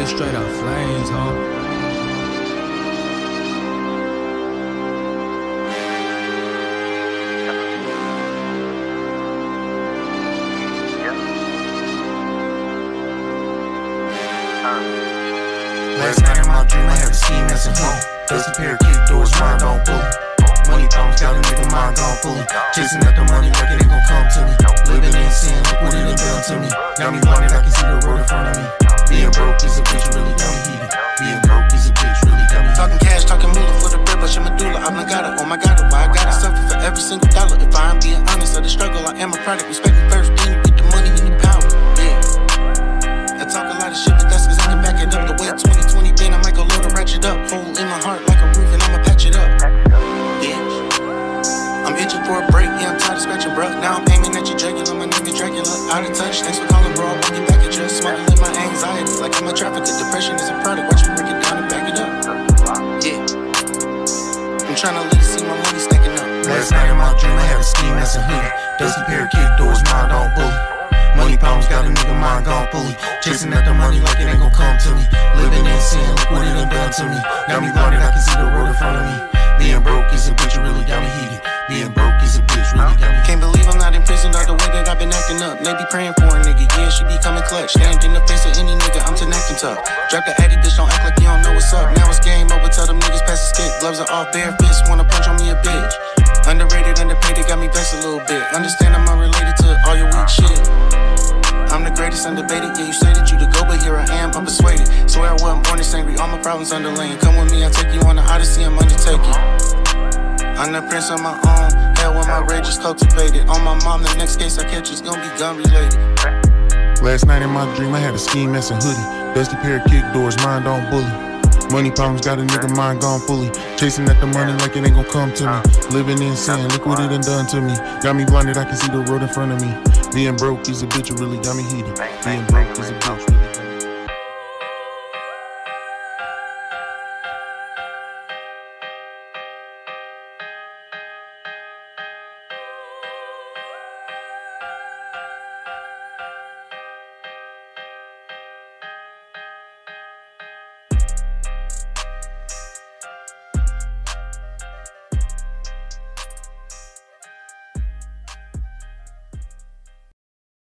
nigga straight out flames, huh? Last night in my dream, I had a ski mask and hoodie. Dusty pair of kick doors, mind on bully. Money problems got a nigga mind gone fully. Chasing at the money like it ain't gon' come to me. Living in sin, look what it done done to me. Got me blinded, I can see the road in front of me. Being broke is a bitch, really got me heated. Being broke is a bitch, really got me heated. Talking cash, talking moolah for the bread, but your medulla. I'm like, got it, oh my god, why I gotta suffer for every single dollar? If I am being honest of the struggle, I am a product. Respect me first, then you get the money and the power. Yeah. I talk a lot of shit, but that's cause I can back it up. The way 2020 been, I might go load a ratchet up. Hole in my heart like a roof, and I'ma patch it up. Yeah. I'm itching for a break, yeah, I'm tired of scratching, bruh. Now I'm aiming at your jugular, my name is Dracula. Out of touch, thanks for calling, bro. I'll get back at you. Smuggling my anxiety, like I'm a trafficker. Depression is a product, watch me break it down and back it up. Yeah. I'm trying to let you see my money stacking up. Last night in my dream, I had a ski mask and hoodie. Dusty pair of kick doors, mind on bully. Money problems got a nigga mind gone fully. Chasing at the money like it ain't gon' come to me. Living in sin, look what it done done to me. Got me blinded, I can see the road in front of me. Being broke is a bitch, it really got me heated. Being broke is a bitch, really got me. Can't believe I'm not in prison, all the way that I've been acting up. They be praying for a nigga, yeah, she be coming clutch. Stand in the face of any nigga, I'm acting tough. Drop the addy, bitch, don't act like you don't know what's up. Now it's game over, tell them niggas pass the stick. Gloves are off, bare fists, wanna punch on me a bitch. Underrated, underpaid, it got me vexed a little bit. Understand I'm unrelated to all your weak shit. I'm the greatest, undebated. Yeah, you say that you the go, but here I am, I'm persuaded. Swear I wasn't born this angry, all my problems underlaying. Come with me, I take you on the odyssey, I'm undertaking. I'm the prince of my own, hell when my rage is cultivated. On my mom, the next case I catch is gonna be gun related. Last night in my dream, I had a ski mask and hoodie. Dusty pair of kick doors, mind on bully. Money problems got a nigga mind gone fully. Chasing at the money like it ain't gon' come to me. Living in sin, look what it done done to me. Got me blinded, I can see the road in front of me. Being broke is a bitch, it really got me heated. Being broke is a bitch.